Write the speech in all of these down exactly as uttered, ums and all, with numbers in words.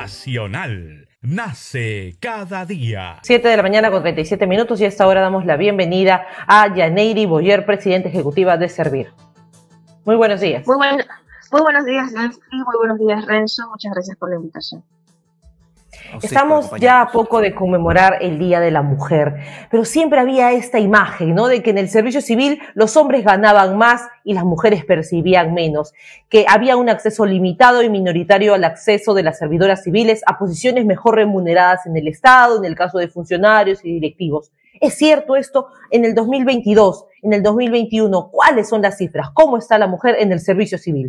Nacional. Nace cada día. siete de la mañana con treinta y siete minutos y a esta hora damos la bienvenida a Yaneiry Boyer, presidenta ejecutiva de Servir. Muy buenos días. Muy, buen, muy buenos días, Leslie. Muy buenos días, Renzo. Muchas gracias por la invitación. Estamos ya a poco de conmemorar el Día de la Mujer, pero siempre había esta imagen, ¿no?, de que en el servicio civil los hombres ganaban más y las mujeres percibían menos, que había un acceso limitado y minoritario al acceso de las servidoras civiles a posiciones mejor remuneradas en el Estado, en el caso de funcionarios y directivos. ¿Es cierto esto en el dos mil veintidós, en el dos mil veintiuno? ¿Cuáles son las cifras? ¿Cómo está la mujer en el servicio civil?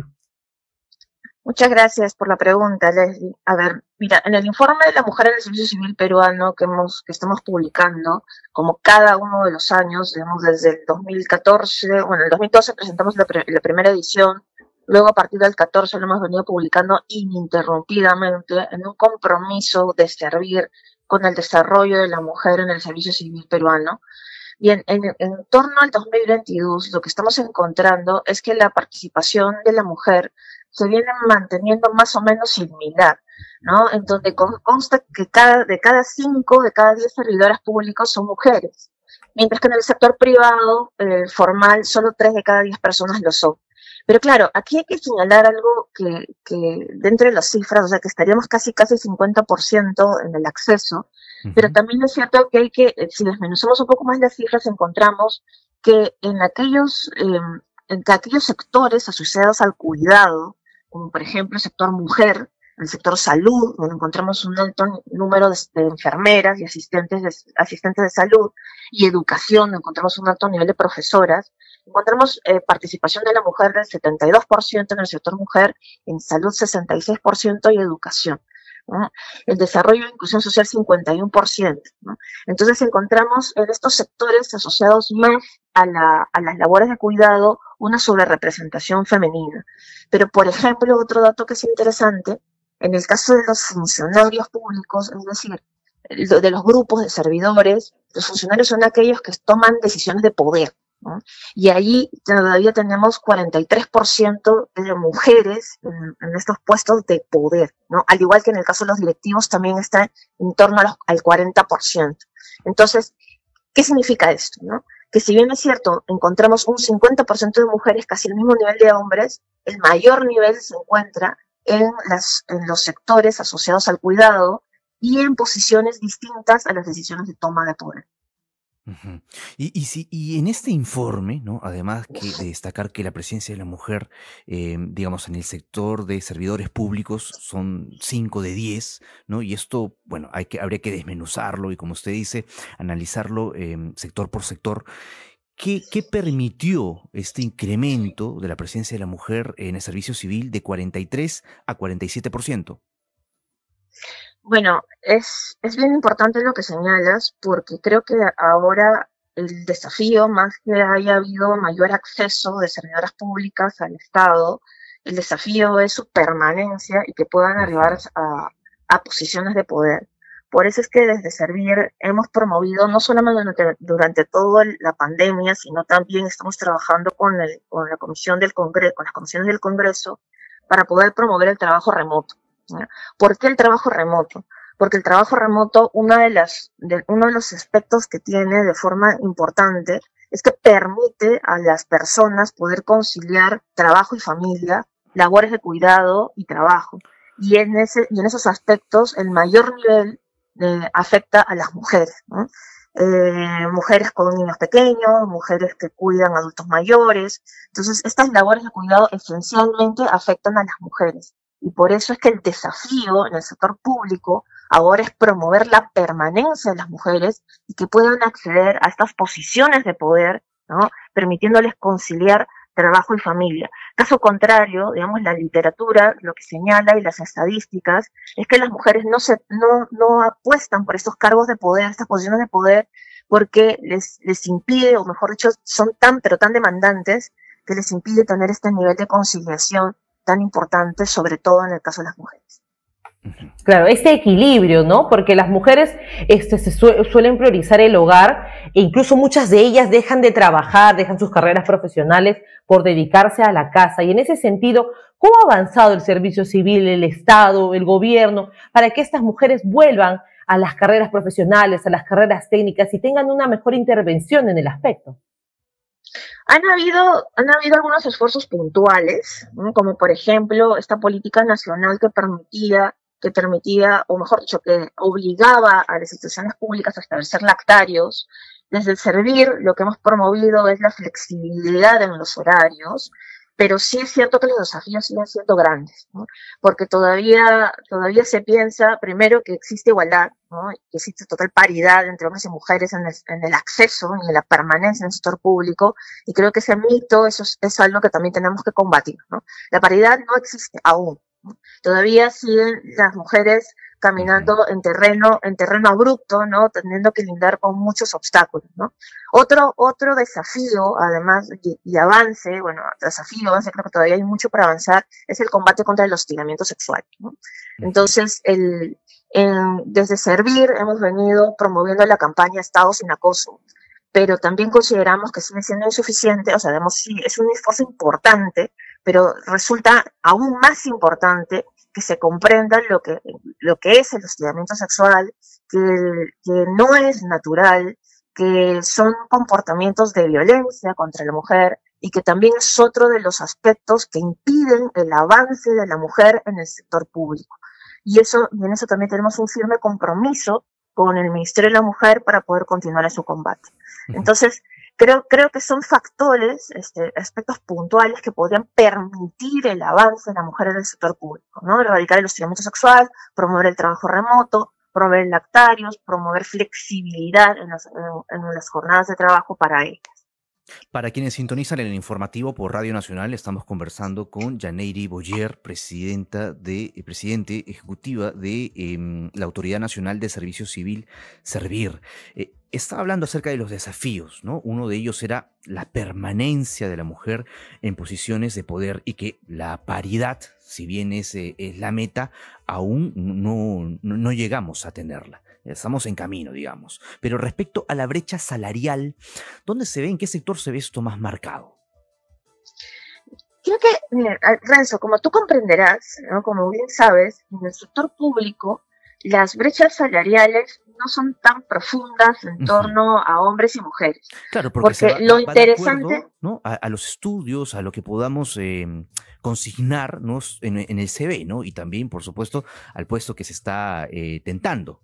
Muchas gracias por la pregunta, Leslie. A ver, mira, en el informe de la mujer en el servicio civil peruano que hemos, que estamos publicando, como cada uno de los años, digamos, desde el dos mil catorce, bueno, en el dos mil doce presentamos la, pre, la primera edición, luego a partir del catorce lo hemos venido publicando ininterrumpidamente en un compromiso de servir con el desarrollo de la mujer en el servicio civil peruano. Bien, en, en torno al dos mil veintidós, lo que estamos encontrando es que la participación de la mujer se viene manteniendo más o menos similar, ¿no? En donde consta que cada, de cada cinco, de cada diez servidoras públicas son mujeres, mientras que en el sector privado eh, formal solo tres de cada diez personas lo son. Pero claro, aquí hay que señalar algo que, que dentro de las cifras, o sea que estaríamos casi casi cincuenta por ciento en el acceso, uh-huh. Pero también es cierto que hay que, si desmenuzamos un poco más las cifras, encontramos que en aquellos, eh, en que aquellos sectores asociados al cuidado, como por ejemplo el sector mujer, el sector salud, donde encontramos un alto número de, de enfermeras y asistentes de, asistentes de salud, y educación, donde encontramos un alto nivel de profesoras, encontramos eh, participación de la mujer del setenta y dos por ciento en el sector mujer, en salud sesenta y seis por ciento y educación, ¿no? El desarrollo e inclusión social cincuenta y uno por ciento, ¿no? Entonces encontramos en estos sectores asociados más a, la, a las labores de cuidado una sobrerepresentación femenina. Pero, por ejemplo, otro dato que es interesante, en el caso de los funcionarios públicos, es decir, de los grupos de servidores, los funcionarios son aquellos que toman decisiones de poder, ¿no? Y ahí todavía tenemos cuarenta y tres por ciento de mujeres en, en estos puestos de poder, ¿no? Al igual que en el caso de los directivos también está en torno a los, al cuarenta por ciento. Entonces, ¿qué significa esto, no? Que si bien es cierto, encontramos un cincuenta por ciento de mujeres, casi el mismo nivel de hombres, el mayor nivel se encuentra en, las, en los sectores asociados al cuidado y en posiciones distintas a las decisiones de toma de poder. Uh-huh. Y, y, si, y en este informe, ¿no?, además que de destacar que la presencia de la mujer, eh, digamos, en el sector de servidores públicos son cinco de diez, ¿no? Y esto, bueno, hay que, habría que desmenuzarlo y, como usted dice, analizarlo eh, sector por sector. ¿Qué, ¿Qué permitió este incremento de la presencia de la mujer en el servicio civil de cuarenta y tres a cuarenta y siete por ciento? Bueno, es, es bien importante lo que señalas, porque creo que ahora el desafío, más que haya habido mayor acceso de servidoras públicas al Estado, el desafío es su permanencia y que puedan arribar a, a posiciones de poder. Por eso es que desde Servir hemos promovido, no solamente durante, durante toda la pandemia, sino también estamos trabajando con, el, con la Comisión del Congreso, con las comisiones del Congreso, para poder promover el trabajo remoto. ¿Por qué el trabajo remoto? Porque el trabajo remoto, una de las, de, uno de los aspectos que tiene de forma importante es que permite a las personas poder conciliar trabajo y familia, labores de cuidado y trabajo. Y en, ese, y en esos aspectos el mayor nivel eh, afecta a las mujeres, ¿no? Eh, mujeres con niños pequeños, mujeres que cuidan adultos mayores. Entonces, estas labores de cuidado esencialmente afectan a las mujeres. Y por eso es que el desafío en el sector público ahora es promover la permanencia de las mujeres y que puedan acceder a estas posiciones de poder, ¿no?, permitiéndoles conciliar trabajo y familia. Caso contrario, digamos, la literatura lo que señala y las estadísticas es que las mujeres no se no no apuestan por estos cargos de poder, estas posiciones de poder, porque les les impide, o mejor dicho, son tan pero tan demandantes que les impide tener este nivel de conciliación tan importante, sobre todo en el caso de las mujeres. Claro, este equilibrio, ¿no? Porque las mujeres este, se su suelen priorizar el hogar e incluso muchas de ellas dejan de trabajar, dejan sus carreras profesionales por dedicarse a la casa. Y en ese sentido, ¿cómo ha avanzado el servicio civil, el Estado, el gobierno, para que estas mujeres vuelvan a las carreras profesionales, a las carreras técnicas y tengan una mejor intervención en el aspecto? Han habido, han habido algunos esfuerzos puntuales, ¿no? Como por ejemplo esta política nacional que permitía, que permitía, o mejor dicho, que obligaba a las instituciones públicas a establecer lactarios. Desde el Servir lo que hemos promovido es la flexibilidad en los horarios, pero sí es cierto que los desafíos siguen siendo grandes, ¿no? Porque todavía, todavía se piensa, primero, que existe igualdad, ¿no? Que existe total paridad entre hombres y mujeres en el, en el acceso y en la permanencia en el sector público, y creo que ese mito eso es, es algo que también tenemos que combatir, ¿no? La paridad no existe aún, ¿no? Todavía siguen las mujeres caminando en terreno, en terreno abrupto, ¿no? Teniendo que lindar con muchos obstáculos, ¿no? Otro, otro desafío, además, y, y avance, bueno, desafío, avance, creo que todavía hay mucho para avanzar, es el combate contra el hostigamiento sexual, ¿no? Entonces, el, en, desde Servir hemos venido promoviendo la campaña Estado sin acoso, pero también consideramos que sigue siendo insuficiente, o sea, digamos, sí, es un esfuerzo importante, pero resulta aún más importante que se comprenda lo que, lo que es el hostigamiento sexual, que, que no es natural, que son comportamientos de violencia contra la mujer y que también es otro de los aspectos que impiden el avance de la mujer en el sector público. Y eso, y en eso también tenemos un firme compromiso con el Ministerio de la Mujer para poder continuar en su combate. Entonces, Creo, creo que son factores, este, aspectos puntuales que podrían permitir el avance de la mujer en el sector público, ¿no? Erradicar el hostigamiento sexual, promover el trabajo remoto, promover lactarios, promover flexibilidad en las, en, en las jornadas de trabajo para ellas. Para quienes sintonizan el informativo por Radio Nacional, estamos conversando con Yaneiry Boyer, presidenta de, eh, presidente ejecutiva de eh, la Autoridad Nacional de Servicio Civil, Servir. Eh, estaba hablando acerca de los desafíos, ¿no? Uno de ellos era la permanencia de la mujer en posiciones de poder y que la paridad, si bien es, eh, es la meta, aún no, no, no llegamos a tenerla. Estamos en camino, digamos. Pero respecto a la brecha salarial, ¿dónde se ve, en qué sector se ve esto más marcado? Creo que, mira, Renzo, como tú comprenderás, ¿no? Como bien sabes, en el sector público las brechas salariales no son tan profundas en torno uh-huh. a hombres y mujeres. Claro, porque, porque va, lo va interesante... de acuerdo, ¿no? a, a los estudios, a lo que podamos eh, consignarnos en, en el C V, ¿no? Y también, por supuesto, al puesto que se está eh, tentando.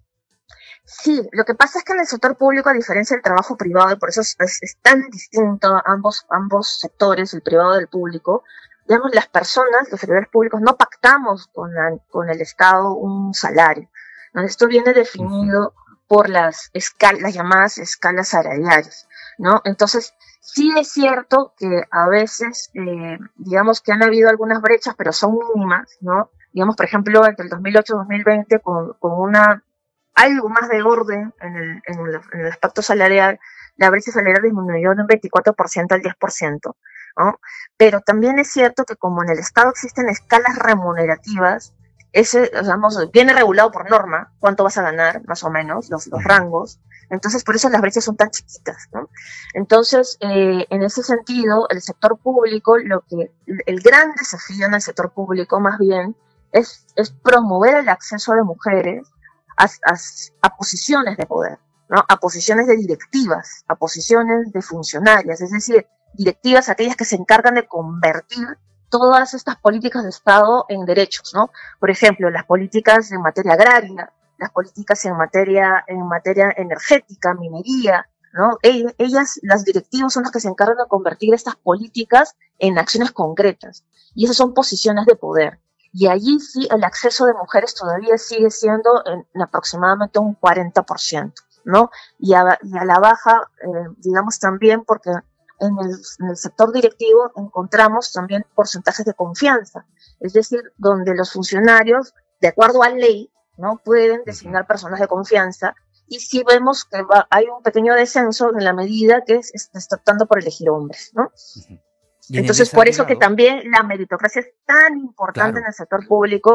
Sí, lo que pasa es que en el sector público, a diferencia del trabajo privado, y por eso es, es, es tan distinto ambos, ambos sectores, el privado y el público, digamos, las personas, los servidores públicos, no pactamos con, la, con el Estado un salario. ¿No? Esto viene definido por las, escalas, las llamadas escalas salariales, ¿no? Entonces, sí es cierto que a veces, eh, digamos que han habido algunas brechas, pero son mínimas, ¿no? Digamos, por ejemplo, entre el dos mil ocho y dos mil veinte, con, con una algo más de orden en el, en, el, en el aspecto salarial, la brecha salarial disminuyó de un veinticuatro por ciento al diez por ciento, ¿no? Pero también es cierto que como en el Estado existen escalas remunerativas, ese, digamos, viene regulado por norma, cuánto vas a ganar, más o menos, los, los rangos, entonces por eso las brechas son tan chiquitas, ¿no? Entonces, eh, en ese sentido, el sector público, lo que, el gran desafío en el sector público más bien, es, es promover el acceso de mujeres A, a, a posiciones de poder, ¿no? A posiciones de directivas, a posiciones de funcionarias, es decir, directivas aquellas que se encargan de convertir todas estas políticas de Estado en derechos, ¿no? Por ejemplo, las políticas en materia agraria, las políticas en materia, en materia energética, minería, ¿no? Ellas, las directivas, son las que se encargan de convertir estas políticas en acciones concretas, y esas son posiciones de poder. Y allí sí el acceso de mujeres todavía sigue siendo en, en aproximadamente un cuarenta por ciento, ¿no? Y a, y a la baja, eh, digamos también porque en el, en el sector directivo encontramos también porcentajes de confianza, es decir, donde los funcionarios, de acuerdo a ley, ¿no? Pueden designar personas de confianza, y sí vemos que va, hay un pequeño descenso en la medida que se está optando por elegir hombres, ¿no? Uh-huh. Entonces, por eso que también la meritocracia es tan importante, claro, en el sector público,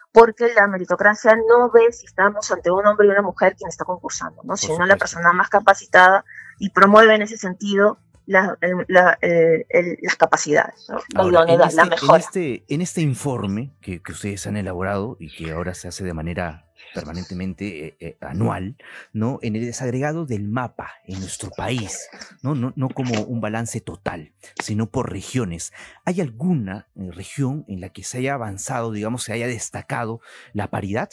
porque la meritocracia no ve si estamos ante un hombre y una mujer quien está concursando, ¿no? Sino la persona más capacitada, y promueve en ese sentido la, la, el, el, las capacidades, ¿no? La Ahora, idoneidad, este, la mejora. En este, en este informe que, que ustedes han elaborado y que ahora se hace de manera permanentemente eh, eh, anual, ¿no? En el desagregado del mapa en nuestro país, ¿no? No, no como un balance total, sino por regiones. ¿Hay alguna eh, región en la que se haya avanzado, digamos, se haya destacado la paridad?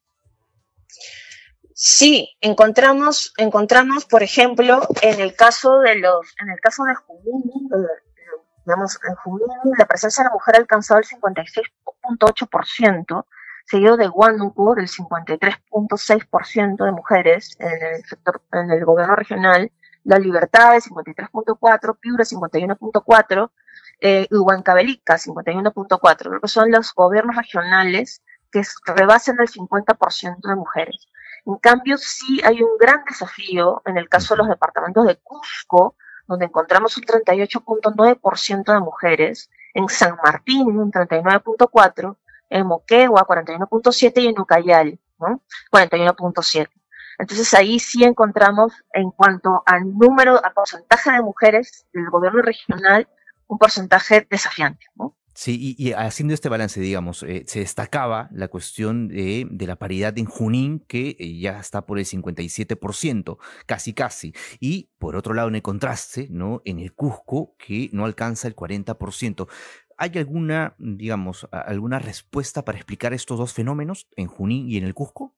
Sí, encontramos, encontramos, por ejemplo, en el caso de los, en el caso de Junín, eh, digamos, en Junín la presencia de la mujer ha alcanzado el cincuenta y seis punto ocho por ciento, seguido de Huánuco del cincuenta y tres punto seis por ciento de mujeres en el sector, en el gobierno regional, La Libertad del cincuenta y tres punto cuatro por ciento, Piura cincuenta y uno punto cuatro por ciento, eh, y Huancavelica cincuenta y uno punto cuatro por ciento, que son los gobiernos regionales que rebasan el cincuenta por ciento de mujeres. En cambio, sí hay un gran desafío en el caso de los departamentos de Cusco, donde encontramos un treinta y ocho punto nueve por ciento de mujeres, en San Martín un treinta y nueve punto cuatro por ciento, en Moquegua cuarenta y uno punto siete por ciento y en Ucayali, ¿no? cuarenta y uno punto siete por ciento. Entonces ahí sí encontramos, en cuanto al número, a porcentaje de mujeres del gobierno regional, un porcentaje desafiante, ¿no? Sí, y, y haciendo este balance, digamos, eh, se destacaba la cuestión de, de la paridad en Junín, que eh, ya está por el cincuenta y siete por ciento, casi casi. Y por otro lado, en el contraste, ¿no? En el Cusco, que no alcanza el cuarenta por ciento. ¿Hay alguna, digamos, alguna respuesta para explicar estos dos fenómenos en Junín y en el Cusco?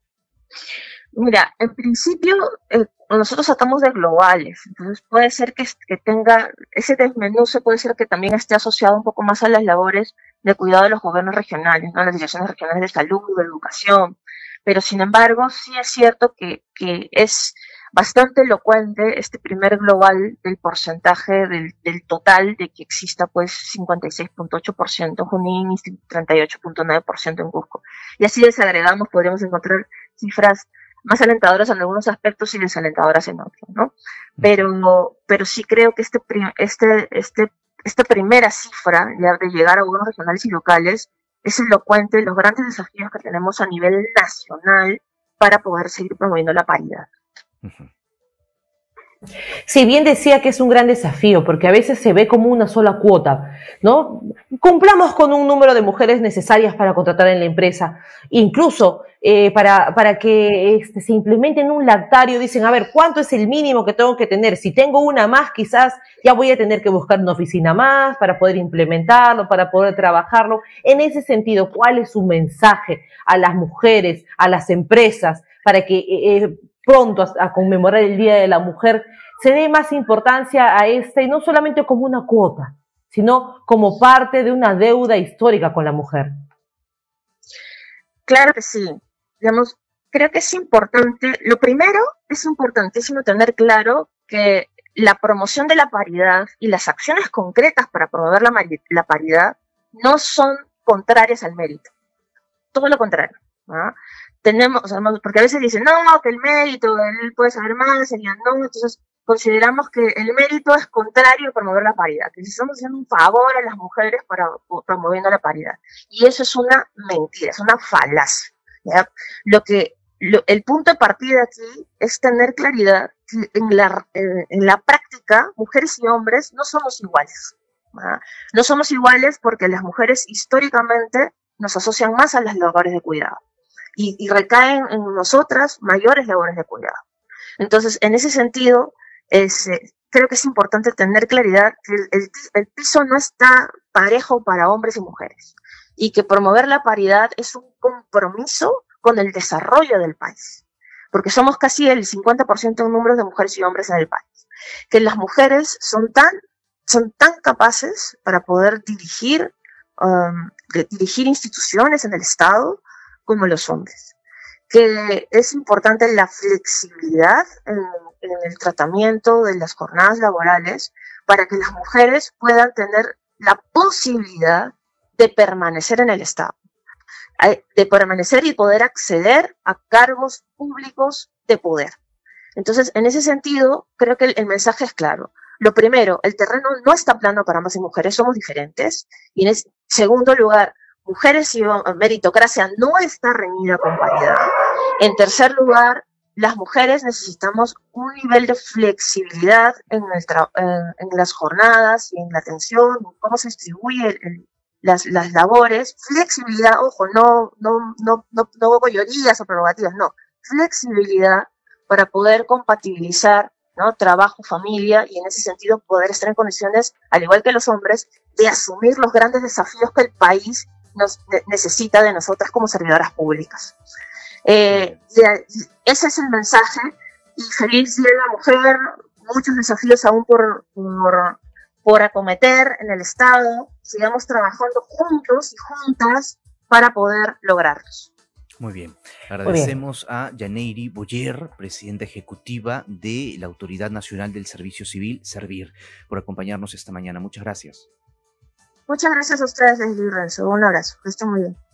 Mira, en principio eh, nosotros tratamos de globales, entonces puede ser que, que tenga, ese desmenuce puede ser que también esté asociado un poco más a las labores de cuidado de los gobiernos regionales, ¿no? Las direcciones regionales de salud, de educación, pero sin embargo sí es cierto que, que es bastante elocuente este primer global del porcentaje del, del total de que exista pues cincuenta y seis punto ocho por ciento en Junín y treinta y ocho punto nueve por ciento en Cusco. Y así desagregamos, podríamos encontrar cifras más alentadoras en algunos aspectos y desalentadoras en otros, ¿no? Pero, pero sí creo que este, este, este, esta primera cifra ya de llegar a gobiernos regionales y locales es elocuente de los grandes desafíos que tenemos a nivel nacional para poder seguir promoviendo la paridad. Uh-huh. Si bien decía que es un gran desafío, porque a veces se ve como una sola cuota, ¿no? Cumplamos con un número de mujeres necesarias para contratar en la empresa, incluso eh, para, para que este, se implemente en un lactario, dicen, a ver, ¿cuánto es el mínimo que tengo que tener? Si tengo una más, quizás ya voy a tener que buscar una oficina más para poder implementarlo, para poder trabajarlo. En ese sentido, ¿cuál es su mensaje a las mujeres, a las empresas, para que eh, pronto a, a conmemorar el Día de la Mujer se dé más importancia a este, y no solamente como una cuota, sino como parte de una deuda histórica con la mujer? Claro que sí. Digamos, creo que es importante, lo primero, es importantísimo tener claro que la promoción de la paridad y las acciones concretas para promover la, la paridad no son contrarias al mérito. Todo lo contrario, ¿no? Tenemos, o sea, porque a veces dicen, no, que el mérito, él puede saber más, sería no, entonces consideramos que el mérito es contrario a promover la paridad, que estamos haciendo un favor a las mujeres para promoviendo la paridad. Y eso es una mentira, es una falacia, ¿ya? Lo que, lo, el punto de partida aquí es tener claridad que en la, en, en la práctica, mujeres y hombres no somos iguales, ¿ya? No somos iguales porque las mujeres históricamente nos asocian más a las labores de cuidado y, y recaen en nosotras mayores labores de cuidado. Entonces, en ese sentido, es, eh, creo que es importante tener claridad que el, el, el piso no está parejo para hombres y mujeres y que promover la paridad es un compromiso con el desarrollo del país, porque somos casi el cincuenta por ciento de número de mujeres y hombres en el país, que las mujeres son tan, son tan capaces para poder dirigir, um, de dirigir instituciones en el Estado como los hombres, que es importante la flexibilidad en, en el tratamiento de las jornadas laborales para que las mujeres puedan tener la posibilidad de permanecer en el Estado, de permanecer y poder acceder a cargos públicos de poder. Entonces, en ese sentido, creo que el, el mensaje es claro. Lo primero, el terreno no está plano para hombres y mujeres, somos diferentes. Y en el segundo lugar, mujeres y meritocracia no está reñida con paridad. En tercer lugar, las mujeres necesitamos un nivel de flexibilidad en, el en, en las jornadas y en la atención, en cómo se distribuye el, el, las, las labores. Flexibilidad, ojo, no, no, no, no, no mayorías o prerrogativas, no. Flexibilidad para poder compatibilizar, ¿no?, trabajo, familia, y en ese sentido poder estar en condiciones, al igual que los hombres, de asumir los grandes desafíos que el país nos ne- necesita de nosotras como servidoras públicas. Eh, ese es el mensaje, y feliz Día de la Mujer, muchos desafíos aún por, por, por acometer en el Estado, sigamos trabajando juntos y juntas para poder lograrlos. Muy bien, agradecemos Muy bien. a Yaneiri Boyer, presidenta ejecutiva de la Autoridad Nacional del Servicio Civil, Servir, por acompañarnos esta mañana. Muchas gracias. Muchas gracias a ustedes, Leslie y Renzo. Un abrazo, que estén muy bien.